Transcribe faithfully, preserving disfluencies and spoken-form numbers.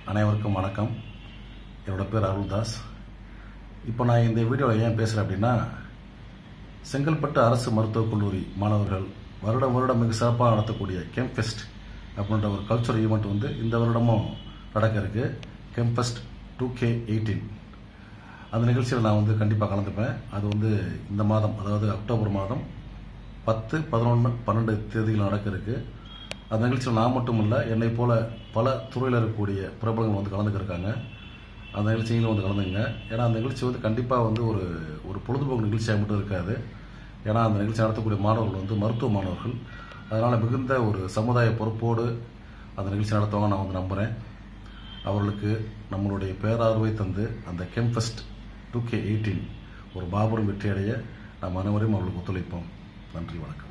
அனைவருக்கும் வணக்கம். என்னோட பேர் அருள் தாஸ். இப்போ நான் இந்த வீடியோவில் ஏன் பேசுகிறேன் அப்படின்னா, செங்கல்பட்டு அரசு மருத்துவக் கல்லூரி மாணவர்கள் வருடம் வருடம் மிக சிறப்பாக நடத்தக்கூடிய கெம்ஃபெஸ்ட் அப்படின்ற ஒரு கல்ச்சுரல் ஈவெண்ட் வந்து இந்த வருடமும் நடக்க இருக்கு. கெம்ஃபெஸ்ட் டூ கே எயிட்டீன் அந்த நிகழ்ச்சியில் நான் வந்து கண்டிப்பாக கலந்துப்பேன். அது வந்து இந்த மாதம், அதாவது அக்டோபர் மாதம் பத்து பதினொன்று பன்னெண்டு தேதியில் நடக்க இருக்கு. அந்த நிகழ்ச்சியில் நான் மட்டும் இல்லை, என்னை போல பல துறையில் இருக்கக்கூடிய பிரபலங்கள் வந்து கலந்துக்கிருக்காங்க. அந்த நிகழ்ச்சியிலும் வந்து கலந்துங்க. ஏன்னா அந்த நிகழ்ச்சி வந்து கண்டிப்பாக வந்து ஒரு ஒரு பொழுதுபோக்கு நிகழ்ச்சியாக மட்டும் இருக்காது. ஏன்னா அந்த நிகழ்ச்சி நடத்தக்கூடிய மாணவர்கள் வந்து மருத்துவ மாணவர்கள். அதனால் மிகுந்த ஒரு சமுதாய பொறுப்போடு அந்த நிகழ்ச்சி நடத்துவாங்க நான் வந்து நம்புகிறேன். அவர்களுக்கு நம்மளுடைய பேரார்வை தந்து அந்த கெம்ஃபெஸ்ட் டூ கே எயிட்டீன் ஒரு மாபெரும் வெற்றியடைய நாம் அனைவரையும் அவர்களுக்கு ஒத்துழைப்போம். நன்றி, வணக்கம்.